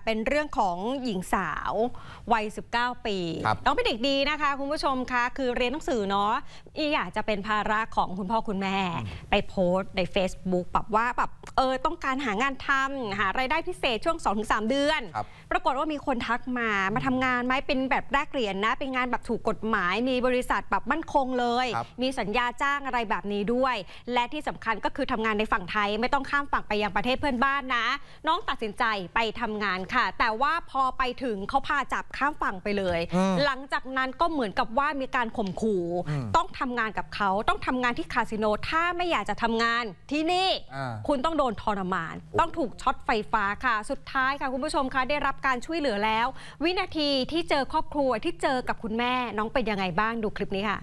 เป็นเรื่องของหญิงสาววัย 19 ปีน้องเป็นเด็กดีนะคะคุณผู้ชมคะคือเรียนหนังสือเนาะอยากจะเป็นภาระของคุณพ่อคุณแม่ไปโพสต์ใน Facebook แบบว่าแบบต้องการหางานทำหารายได้พิเศษช่วง 2-3 เดือนปรากฏว่ามีคนทักมาทำงานไหมเป็นแบบแลกเหรียญนะเป็นงานแบบถูกกฎหมายมีบริษัทแบบมั่นคงเลยมีสัญญาจ้างอะไรแบบนี้ด้วยและที่สำคัญก็คือทำงานในฝั่งไทยไม่ต้องข้ามฝั่งไปยังประเทศเพื่อนบ้านนะน้องตัดสินใจไปทำงานค่ะแต่ว่าพอไปถึงเขาพาจับข้ามฝั่งไปเลยหลังจากนั้นก็เหมือนกับว่ามีการข่มขู่ต้องทำงานกับเขาต้องทำงานที่คาสิโนถ้าไม่อยากจะทำงานที่นี่คุณต้องโดนทรมานต้องถูกช็อตไฟฟ้าค่ะสุดท้ายค่ะคุณผู้ชมคะได้รับการช่วยเหลือแล้ววินาทีที่เจอครอบครัวที่เจอกับคุณแม่น้องเป็นยังไงบ้างดูคลิปนี้ค่ะ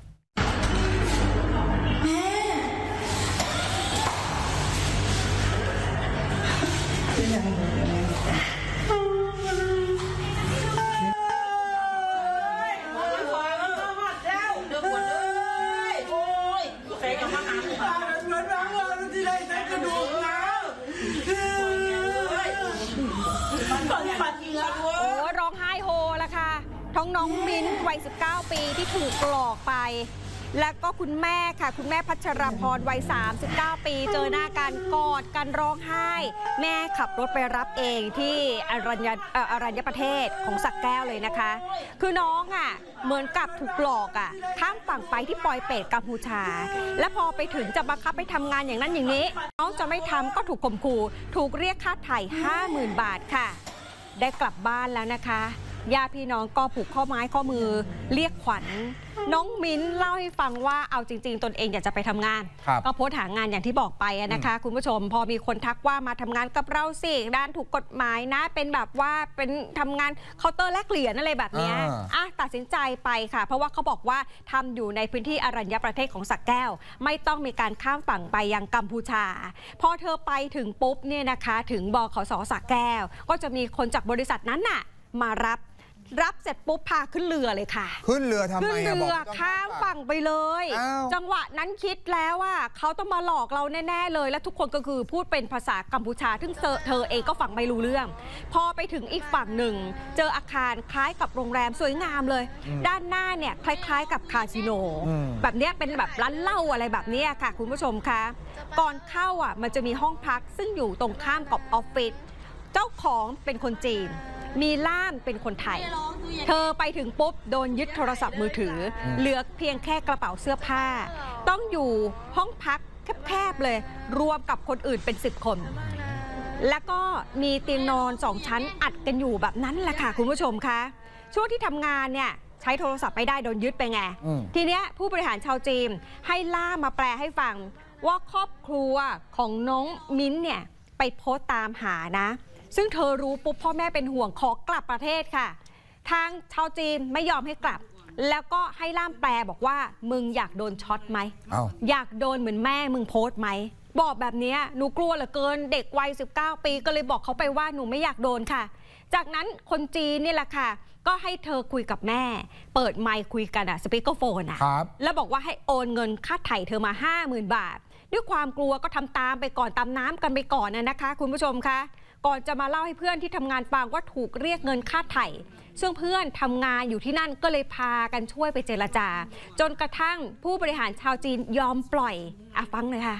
ร้องไห้โฮละค่ะน้องมิ้นวัย 19 ปีที่ถูกหลอกไปแล้วก็คุณแม่ค่ะคุณแม่พัชรพรวัย 39 ปีเจอหน้ากันกอดกันร้องไห้แม่ขับรถไปรับเองที่อรัญญประเทศของสระแก้วเลยนะคะคือน้องเหมือนกับถูกหลอกข้ามฝั่งไปที่ปอยเปตกัมพูชาและพอไปถึงจะบังคับไปทำงานอย่างนั้นอย่างนี้น้องจะไม่ทำก็ถูกข่มขู่ถูกเรียกค่าไถ่ 50,000 บาทค่ะได้กลับบ้านแล้วนะคะญาติพี่น้องก็ผูกข้อไม้ข้อมือเรียกขวัญน้องมิ้นเล่าให้ฟังว่าเอาจริงๆตนเองอยากจะไปทำงานก็โพสต์หางานอย่างที่บอกไปนะคะคุณผู้ชมพอมีคนทักว่ามาทำงานกับเราสิด้านถูกกฎหมายนะเป็นแบบว่าเป็นทำงานเคาน์เตอร์แลกเหรียญอะไรแบบนี้ตัดสินใจไปค่ะเพราะว่าเขาบอกว่าทำอยู่ในพื้นที่อรัญญประเทศของสระแก้วไม่ต้องมีการข้ามฝั่งไปยังกัมพูชาพอเธอไปถึงปุ๊บเนี่ยนะคะถึงบขส.สระแก้วก็จะมีคนจากบริษัทนั้นมารับเสร็จปุ๊บพาขึ้นเรือเลยค่ะขึ้นเรือทำไมขึ้นเรือข้ามฝั่งไปเลยจังหวะนั้นคิดแล้วว่าเขาต้องมาหลอกเราแน่ๆเลยและทุกคนก็คือพูดเป็นภาษากัมพูชาซึ่งเธอเองก็ฟังไม่รู้เรื่องพอไปถึงอีกฝั่งหนึ่งเจออาคารคล้ายกับโรงแรมสวยงามเลยด้านหน้าเนี่ยคล้ายๆกับคาสิโนแบบนี้เป็นแบบร้านเหล้าอะไรแบบนี้ค่ะคุณผู้ชมคะก่อนเข้ามันจะมีห้องพักซึ่งอยู่ตรงข้ามกับออฟฟิศเจ้าของเป็นคนจีนมีล่ามเป็นคนไทยเธอไปถึงปุ๊บโดนยึดโทรศัพท์มือถือเหลือเพียงแค่กระเป๋าเสื้อผ้าต้องอยู่ห้องพักแคบๆเลยรวมกับคนอื่นเป็น10 คนแล้วก็มีเตียงนอน2 ชั้นอัดกันอยู่แบบนั้นแหละค่ะคุณผู้ชมคะช่วงที่ทำงานเนี่ยใช้โทรศัพท์ไม่ได้โดนยึดไปไงทีเนี้ยผู้บริหารชาวจีนให้ล่ามมาแปลให้ฟังว่าครอบครัวของน้องมิ้นเนี่ยไปโพสต์ตามหานะซึ่งเธอรู้ปุ๊บพ่อแม่เป็นห่วงขอกลับประเทศค่ะทางชาวจีนไม่ยอมให้กลับแล้วก็ให้ล่ามแปลบอกว่ามึงอยากโดนช็อตไหมอยากโดนเหมือนแม่มึงโพสต์ไหมบอกแบบนี้หนูกลัวเหลือเกินเด็กวัย 19 ปีก็เลยบอกเขาไปว่าหนูไม่อยากโดนค่ะจากนั้นคนจีนนี่แหละค่ะก็ให้เธอคุยกับแม่เปิดไมค์คุยกันสปีกเกอร์โฟนแล้วบอกว่าให้โอนเงินค่าไถ่เธอมา 50,000 บาทด้วยความกลัวก็ทำตามไปก่อนตามน้ำกันไปก่อนนะคะคุณผู้ชมคะก่อนจะมาเล่าให้เพื่อนที่ทำงานฟังว่าถูกเรียกเงินค่าไถ่ซึ่งเพื่อนทำงานอยู่ที่นั่นก็เลยพากันช่วยไปเจรจาจนกระทั่งผู้บริหารชาวจีนยอมปล่อยฟังเลยค่ะ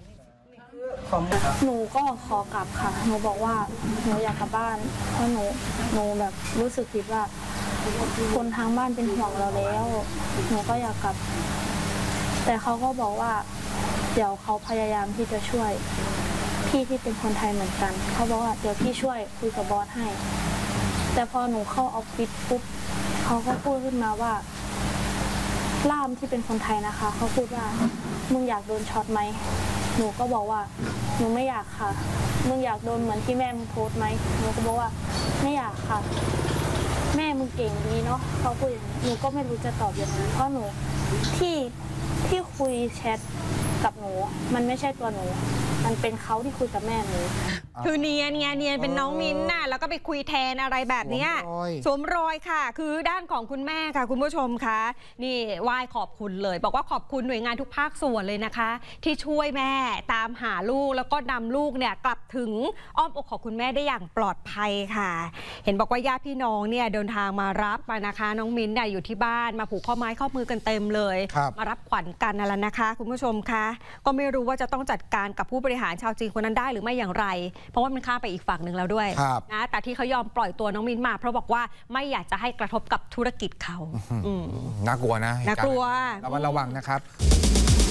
หนูก็ขอกลับค่ะหนูบอกว่าหนูอยากกลับบ้านเพราะหนูแบบรู้สึกผิดว่าคนทางบ้านเป็นห่วงเราแล้วหนูก็อยากกลับแต่เขาก็บอกว่าเดี๋ยวเขาพยายามที่จะช่วยพี่ที่เป็นคนไทยเหมือนกันเขาบอกว่าเดี๋ยวพี่ช่วยคุยกับบอสให้แต่พอหนูเข้าออฟฟิศปุ๊บเขาก็พูดขึ้นมาว่าล่ามที่เป็นคนไทยนะคะเขาพูดว่ามึงอยากโดนช็อตไหมหนูก็บอกว่าหนูไม่อยากค่ะมึงอยากโดนเหมือนที่แม่มึงโพสไหมหนูก็บอกว่าไม่อยากค่ะแม่มึงเก่งดีเนาะเขาพูดอย่างนี้หนูก็ไม่รู้จะตอบยังไงเพราะหนูที่คุยแชทกับหนูมันไม่ใช่ตัวหนูมันเป็นเขาที่คุยกับแม่หนูคือเนียนเป็นน้องมิ้นท์น่ะแล้วก็ไปคุยแทนอะไรแบบเนี้ยสวมรอยค่ะคือด้านของคุณแม่ค่ะคุณผู้ชมคะนี่ไหว้ขอบคุณเลยบอกว่าขอบคุณหน่วยงานทุกภาคส่วนเลยนะคะที่ช่วยแม่ตามหาลูกแล้วก็นำลูกเนี่ยกลับถึงอ้อมอกของคุณแม่ได้อย่างปลอดภัยค่ะเห็นบอกว่าญาติพี่น้องเนี่ยเดินทางมารับมานะคะน้องมิ้นท์เนี่ยอยู่ที่บ้านมาผูกข้อไม้ข้อมือกันเต็มเลยมารับขวัญกันนั่นแหละนะคะคุณผู้ชมคะก็ไม่รู้ว่าจะต้องจัดการกับผู้บริหารชาวจีนคนนั้นได้หรือไม่อย่างไรเพราะว่ามันข้ามไปอีกฝั่งหนึ่งแล้วด้วยนะแต่ที่เขายอมปล่อยตัวน้องมิ้นมาเพราะบอกว่าไม่อยากจะให้กระทบกับธุรกิจเขาน่ากลัวนะน่ากลัวระวังนะครับ